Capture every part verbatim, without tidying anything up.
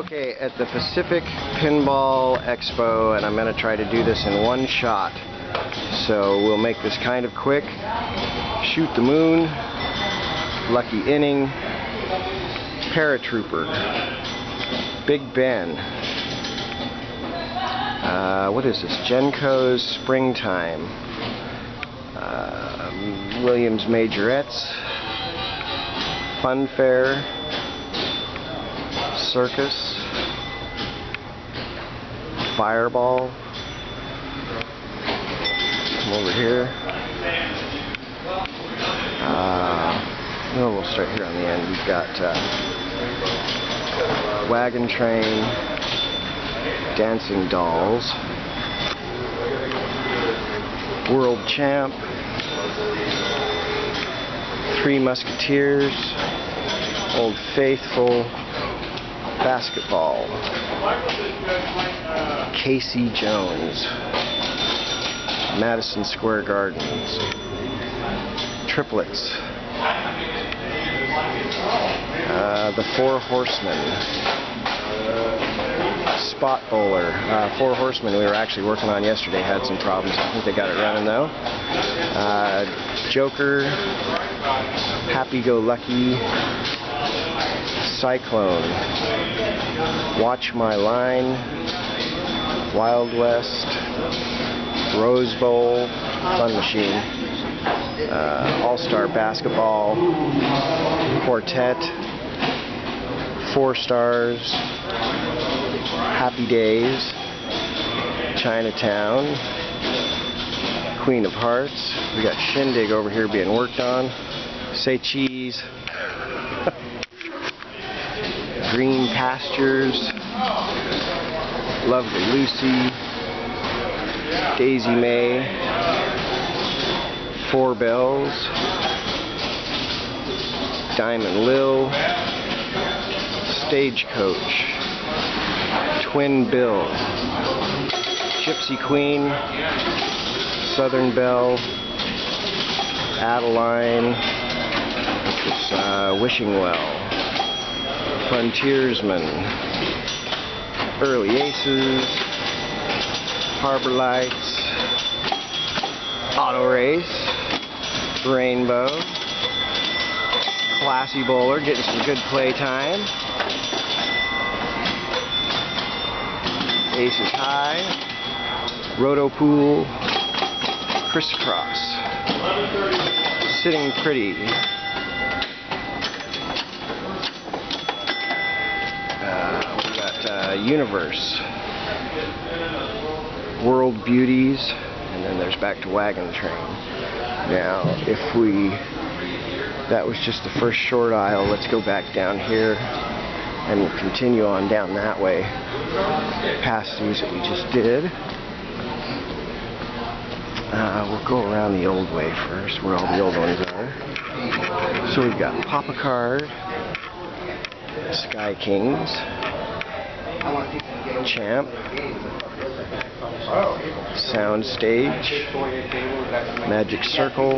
Okay, at the Pacific Pinball Expo, and I'm going to try to do this in one shot. So we'll make this kind of quick. Shoot the moon, Lucky Inning, Paratrooper, Big Ben, uh, what is this, Genco's Springtime, uh, Williams Majorettes, Funfair, Circus, Fireball. Come over here. Uh, no, we'll start here on the end. We've got uh, Wagon Train, Dancing Dolls, World Champ, Three Musketeers, Old Faithful, Basketball, Casey Jones, Madison Square Gardens, Triplets, uh, the Four Horsemen, Spot Bowler. Uh, Four Horsemen we were actually working on yesterday had some problems. I think they got it running though. Uh, Joker, Happy Go Lucky, Cyclone, Watch My Line, Wild West, Rose Bowl, Fun Machine, uh, All-Star Basketball, Quartet, Four Stars, Happy Days, Chinatown, Queen of Hearts. We got Shindig over here being worked on. Say cheese. Green Pastures, Lovely Lucy, Daisy May, Four Bells, Diamond Lil, Stagecoach, Twin Bill, Gypsy Queen, Southern Belle, Adeline, which is uh, Wishing Well, Frontiersman, Early Aces, Harbor Lights, Auto Race, Rainbow, Classy Bowler, getting some good play time, Aces High, Roto Pool, Crisscross, Sitting Pretty, Uh, Universe, World Beauties, and then there's back to Wagon Train. Now, if we, that was just the first short aisle, let's go back down here and we'll continue on down that way, past these that we just did. Uh, we'll go around the old way first, where all the old ones are. So we've got Pop a Card, Sky Kings, Champ, Soundstage, Magic Circle,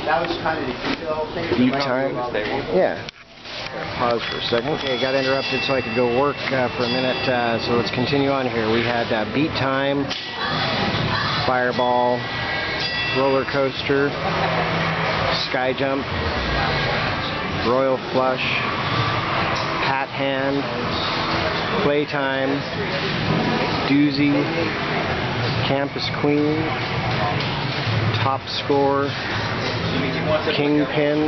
Beat Time. Yeah. Pause for a second. Okay, got interrupted so I could go work uh, for a minute. Uh, so let's continue on here. We had uh, Beat Time, Fireball, Roller Coaster, Sky Jump, Royal Flush, Pat Hand, Playtime, Doozy, Campus Queen, Top Score, Kingpin,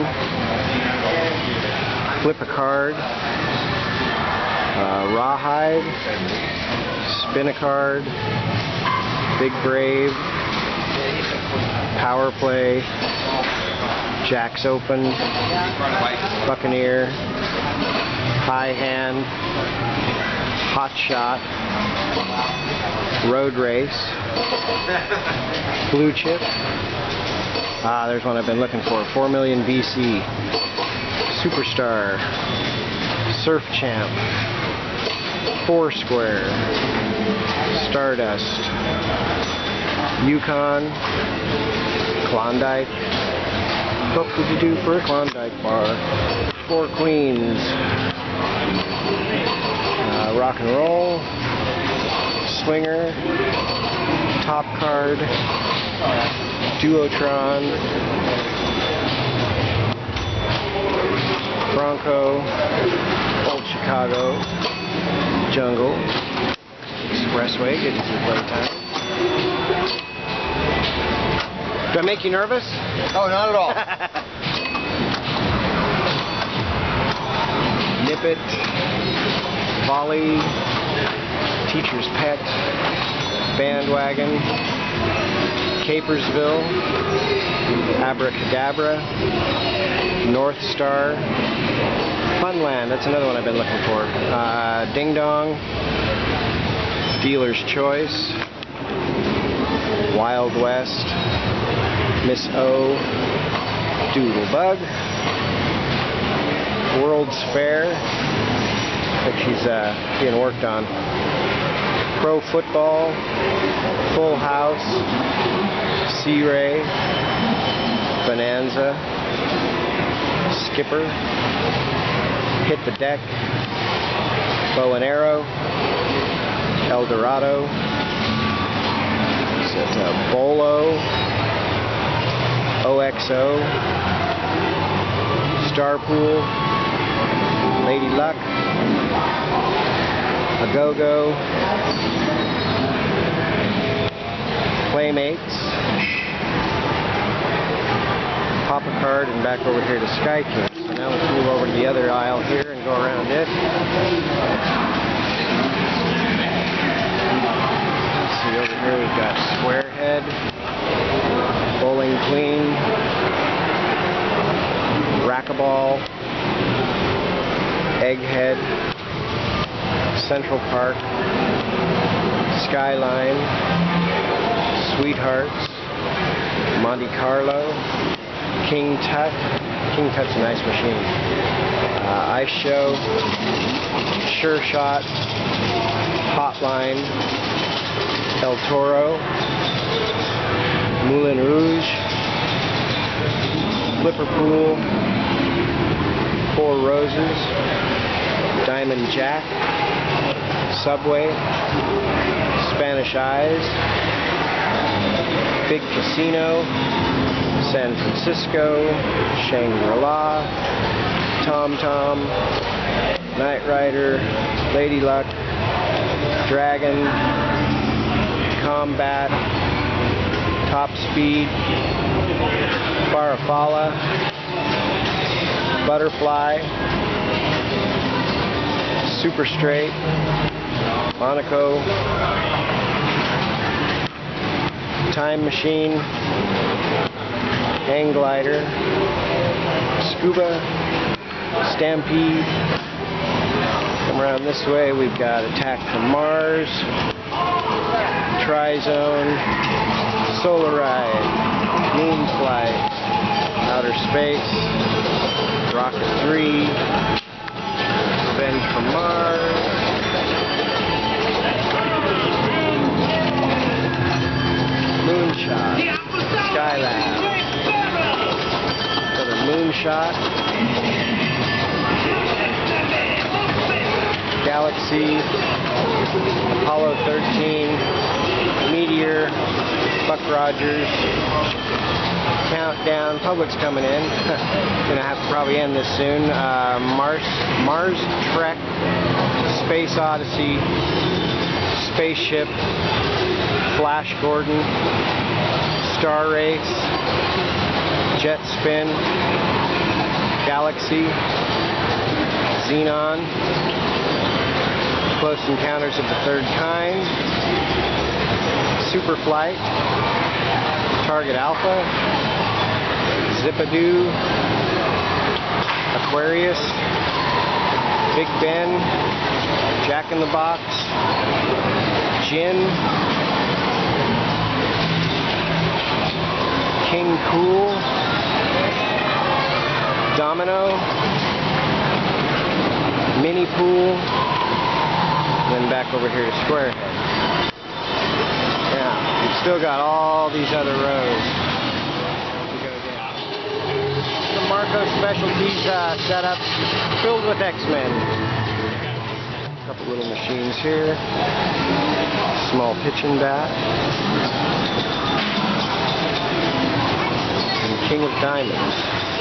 Flip a Card, uh, Rawhide, Spin a Card, Big Brave, Power Play, Jacks Open, Buccaneer, High Hand, Hot Shot, Road Race, Blue Chip. Ah, there's one I've been looking for. four million B C. Superstar, Surf Champ, Foursquare, Stardust, Yukon, Klondike. What would you do for a Klondike bar? Four Queens. Uh, uh, rock and roll, swinger, top card, duotron, Bronco, Old Chicago, Jungle, Expressway, getting some playtime. Do I make you nervous? Oh, not at all. Nip It, Volley, Teacher's Pet, Bandwagon, Capersville, Abracadabra, North Star, Funland, that's another one I've been looking for. Uh, Ding Dong, Dealer's Choice, Wild West, Miss O, Doodlebug, World's Fair, I think she's uh, being worked on. Pro Football, Full House, Sea Ray, Bonanza, Skipper, Hit the Deck, Bow and Arrow, El Dorado, is it, uh, Bolo, O X O, Star Pool, Lady Luck, A Go-Go, Playmates, Pop a Card, and back over here to Sky King. So now let's move over to the other aisle here and go around it. Let's see, over here we've got Squarehead, Bowling Queen, Racquetball, Egghead, Central Park, Skyline, Sweethearts, Monte Carlo, King Tut. King Tut's a nice machine. Uh, Ice Show, Sure Shot, Hotline, El Toro, Moulin Rouge, Flipper Pool, Four Roses, Diamond Jack, Subway, Spanish Eyes, Big Casino, San Francisco, Shangri-La, Tom Tom, Knight Rider, Lady Luck, Dragon, Combat, Top Speed, Farfalla, Butterfly, Super Straight, Monaco, Time Machine, Hang Glider, Scuba, Stampede. Come around this way, we've got Attack from Mars, Tri-Zone, Solar Ride, Moon Flight, Outer Space, Rocket three, Revenge from Mars, Moonshot, Skylab, another Moonshot, Galaxy, Apollo thirteen, Meteor, Buck Rogers, Countdown. Public's coming in. Gonna have to probably end this soon. Uh, Mars, Mars Trek, Space Odyssey, Spaceship, Flash Gordon, Star Race, Jet Spin, Galaxy, Xenon, Close Encounters of the Third Kind, Super Flight, Target Alpha, Zippadoo, Aquarius, Big Ben, Jack in the Box, Jin, King Cool, Domino, Mini Pool, and then back over here to Squarehead. Yeah, we've still got all these other rows to go down. The Marco Specialties uh, setup filled with X-Men. A couple little machines here. Small pitching bat. And King of Diamonds.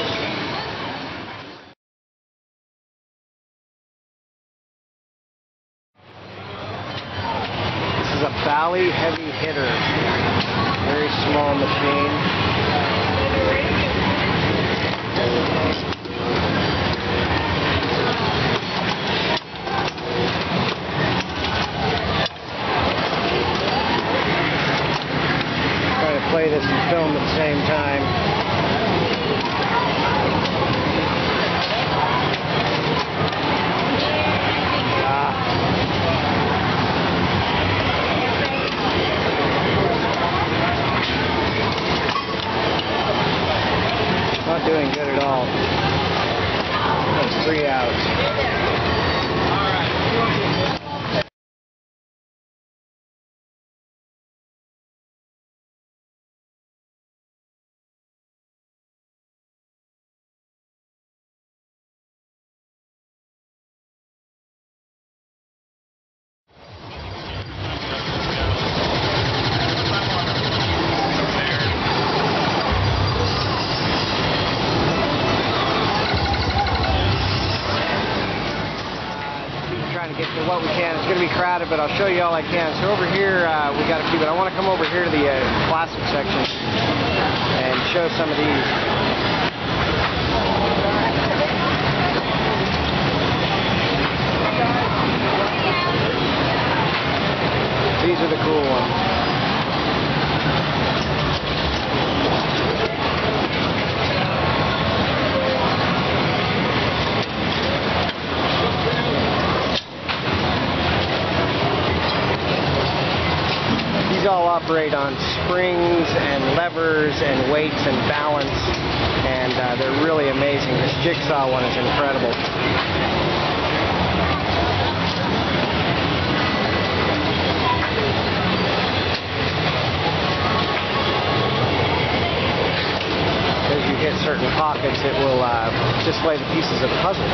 This is a Bally heavy hitter. Very small machine. Play this and film at the same time. Ah. Not doing good at all. That's three outs. Trying to get to what we can. It's going to be crowded, but I'll show you all I can. So over here, uh, we got a few, but I want to come over here to the uh, plastic section and show some of these. These are the cool ones. These all operate on springs and levers and weights and balance, and uh, they're really amazing. This jigsaw one is incredible. As you hit certain pockets, it will uh, display the pieces of the puzzle.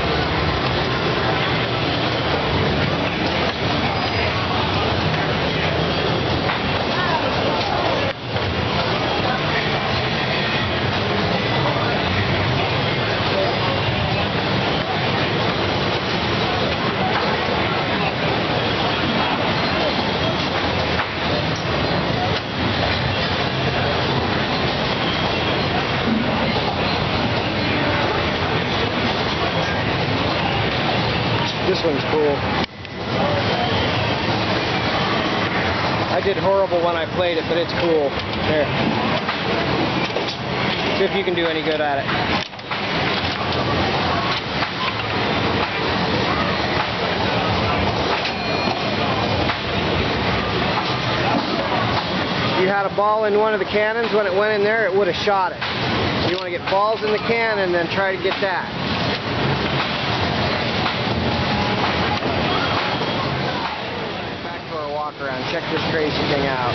This one's cool. I did horrible when I played it, but it's cool. Here. See if you can do any good at it. If you had a ball in one of the cannons, when it went in there, it would have shot it. You want to get balls in the cannon and then try to get that. Around. Check this crazy thing out.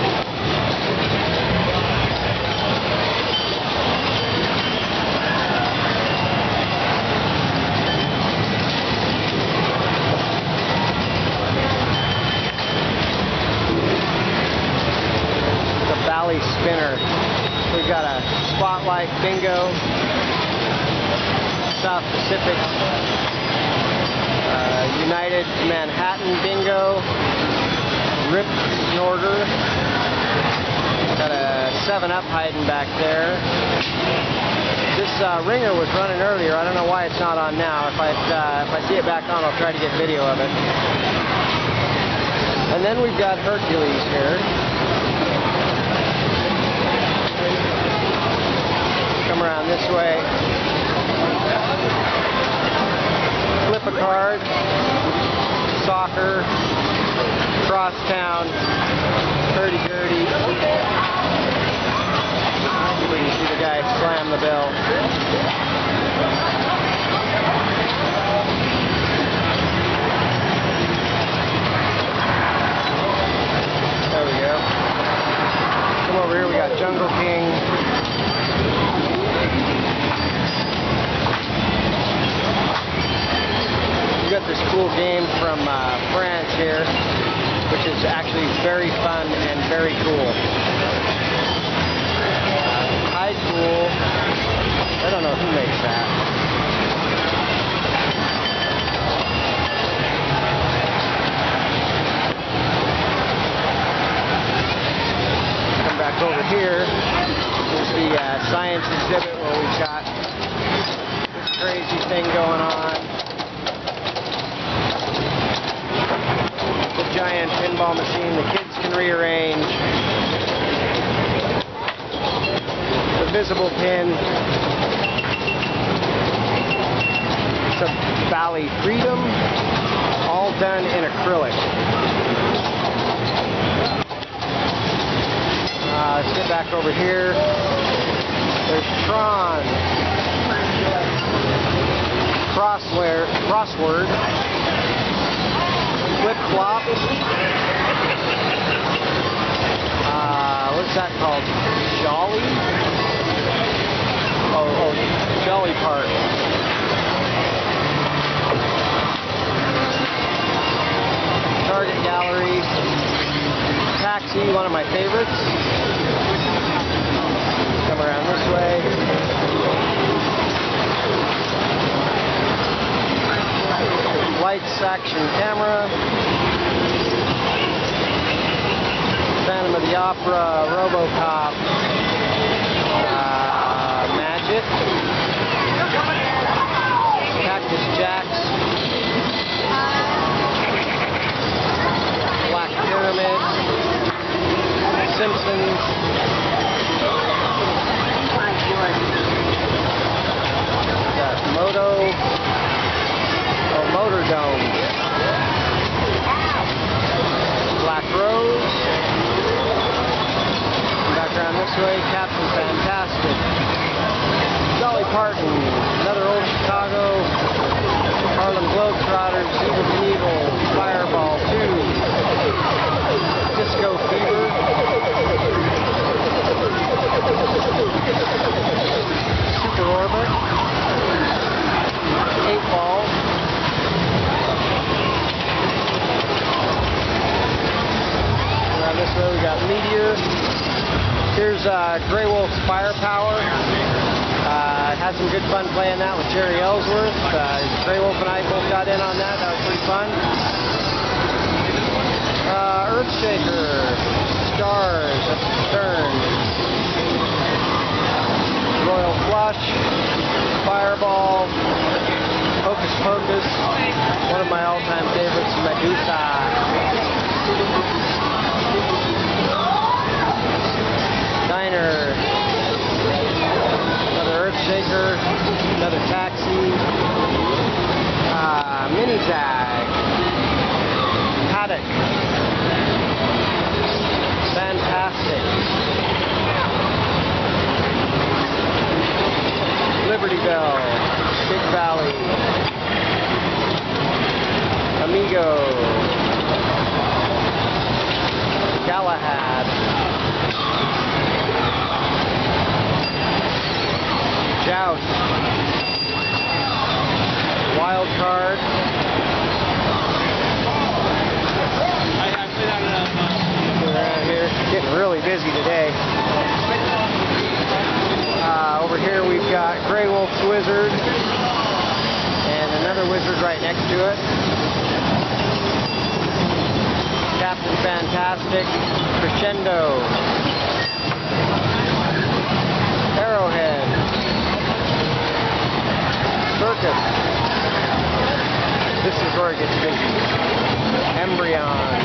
The Bally spinner. We've got a Spotlight Bingo, South Pacific, uh, United Manhattan Bingo, Rip Snorter, got a seven up hiding back there. This uh, ringer was running earlier. I don't know why it's not on now. If I uh, if I see it back on, I'll try to get video of it. And then we've got Hercules here. Come around this way. Flip a card. Soccer. Crosstown, hurdy-gurdy. You can see the guy slam the bell. There we go. Come over here, we got Jungle King. We got this cool game from uh, France here, which is actually very fun and very cool. High Cool. I don't know who makes that. Come back over here. There's the uh, science exhibit where we've got this crazy thing going on. The giant pinball machine the kids can rearrange. The visible pin. It's a Valley Freedom, all done in acrylic. Uh, let's get back over here. There's Tron. Crossword. Crossword. Flip Flop. Uh, what's that called? Jolly? Oh, oh, Jolly Park. Target Gallery. Taxi, one of my favorites. Come around this way. Lights Action Camera. Phantom of the Opera, RoboCop, uh, Magic, Cactus Jacks, Black Pyramid, Simpsons, got Moto, oh, Motor Dome, Black Rose. Back around this way, Captain Fantastic, Dolly Parton, another old Chicago, Harlem Globetrotters, Evil Knievel, Fireball two, Disco Fever, Super Orbit, eight Ball, around this way we got Meteor. Here's uh, Grey Wolf's Firepower. Uh, had some good fun playing that with Jerry Ellsworth. Uh, Grey Wolf and I both got in on that. That was pretty fun. Uh, Earthshaker, Stars, that's the Stern. Royal Flush, Fireball, Hocus Pocus, one of my all-time favorites, Medusa. Diner, another Earthshaker, another Taxi, uh, Mini Tag, Paddock, Fantastic, Liberty Bell, Big Valley, Amigo, Galahad, Joust, Wild Card, around here, getting really busy today. Uh, over here we've got Grey Wolf's Wizard and another wizard right next to it. Captain Fantastic, Crescendo, Arrowhead, Circus. This is where it gets busy. Embryon.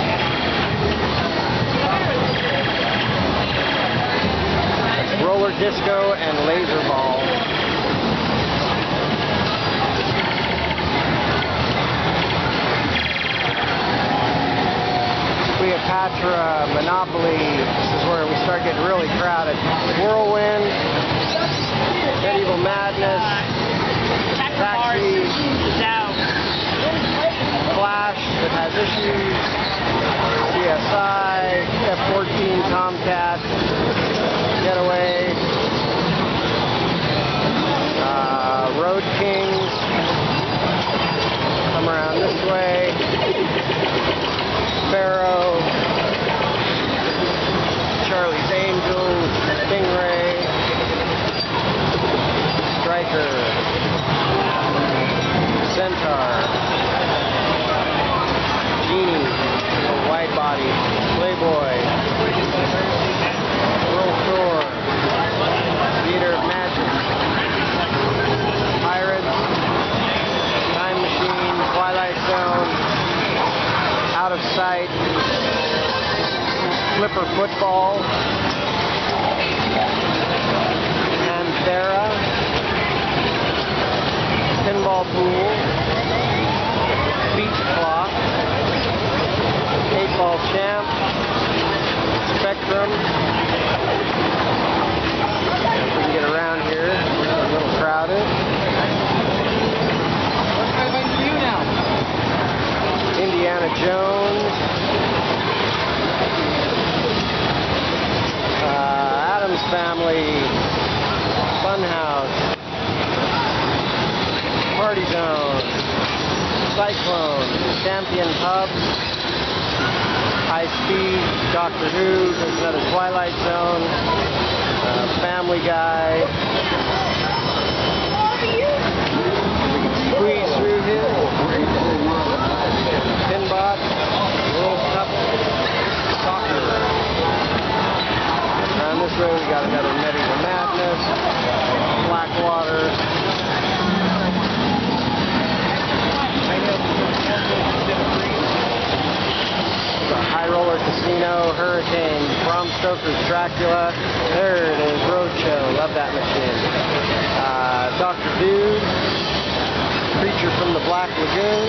Roller Disco and Laser Ball. Cleopatra, Monopoly. This is where we start getting really crowded. Whirlwind, Medieval Madness, Taxi, Flash that has issues, C S I, F fourteen Tomcat, Getaway, uh, Road Kings, come around this way. Pharaoh, Charlie's Angels, Stingray, Striker, Centaur, Genie, Wide Body, Playboy, World Tour, Theater of Magic, Pirates, Time Machine, Twilight Zone, Out of Sight, Flipper Football, Panthera, Pinball Pool, Beach Clock, Eight Ball Champ, Spectrum. If we can get around here, it's a little crowded. What's my way to you now? Indiana Jones, uh, Addams Family, Funhouse, Party Zone, Cyclone, Champion Hub, High Speed, Doctor Who, there's another Twilight Zone, uh, Family Guy. We can squeeze through here. Pinbot, World Cup, Soccer. Around this way we got another Medieval Madness, Blackwater. High Roller Casino, Hurricane, Bram Stoker's Dracula. There it is, Roadshow. Love that machine. Uh, Doctor Dude, Creature from the Black Lagoon.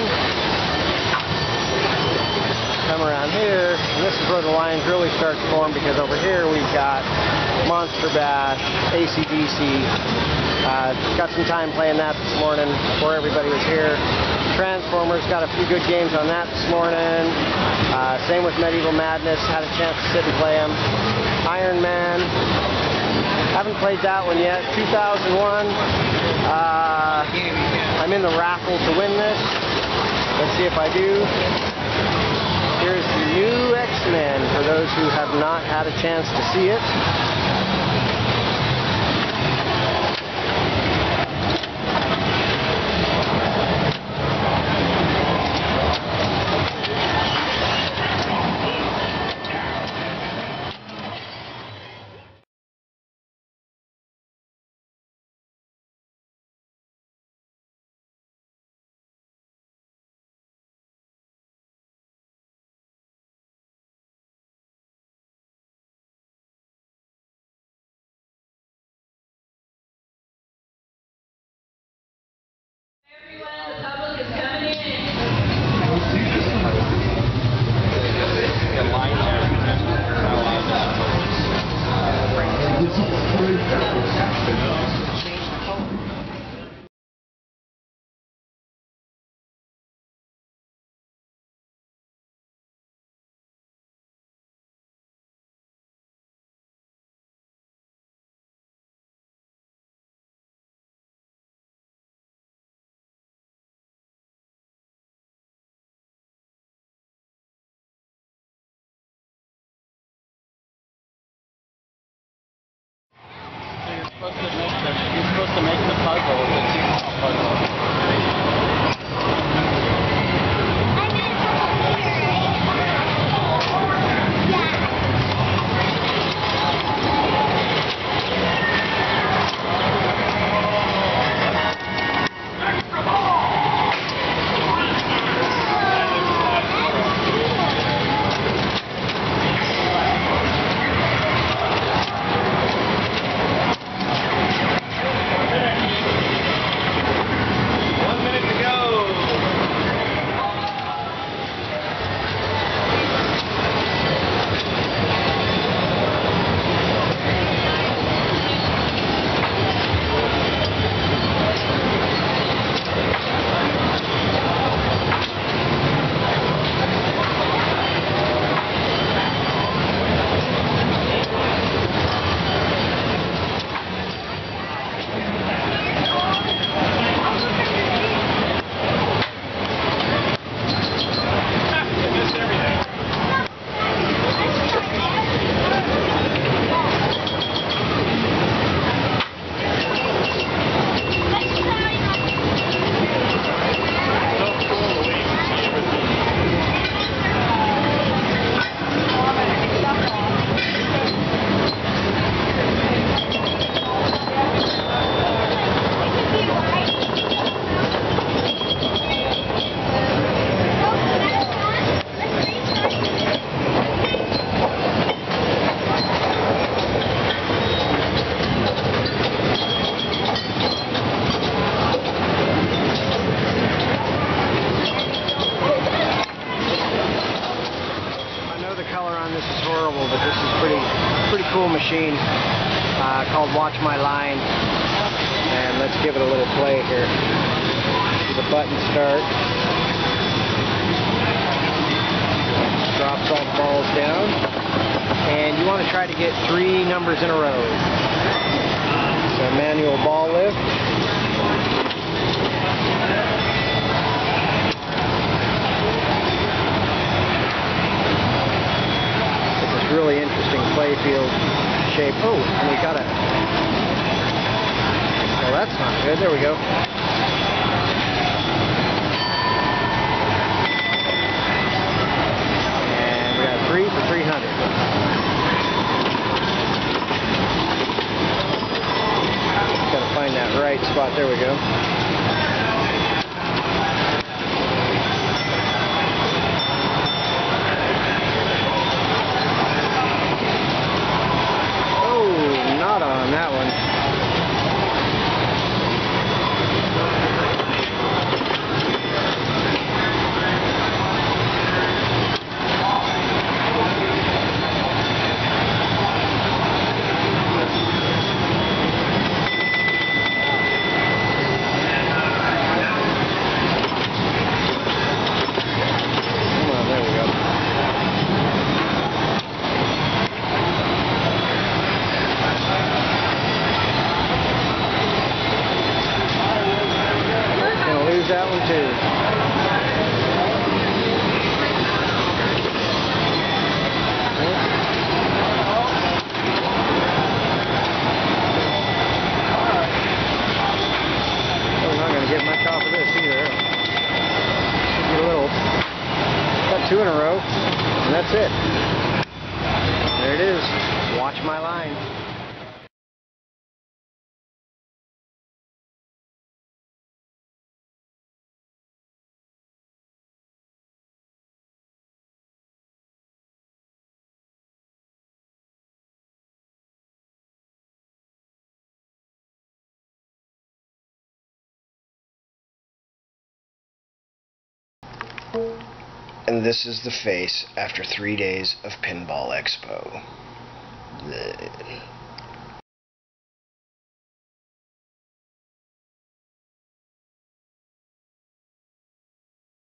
Come around here, and this is where the lines really start to form, because over here we've got Monster Bash, A C D C. Uh, got some time playing that this morning before everybody was here. Transformers, got a few good games on that this morning. Uh, same with Medieval Madness, had a chance to sit and play them. Iron Man, haven't played that one yet. two thousand one, uh, I'm in the raffle to win this. Let's see if I do. Here's the new X-Men for those who have not had a chance to see it. You're supposed to make the, you're supposed to make the puzzle, the jigsaw puzzle. horrible, but this is pretty pretty cool machine uh, called Watch My Line. And let's give it a little play here. The button start. Drops all the balls down. And you want to try to get three numbers in a row. So manual ball lift. Really interesting playfield shape. Oh, and we got a... Well, that's not good. There we go. And we got three for three hundred. Got to find that right spot. There we go. On that one. Come on, there we go. That one too. I'm not going to get much off of this either. Get a little. Got two in a row, and that's it. There it is. Watch my line. And this is the face after three days of Pinball Expo. Bleh.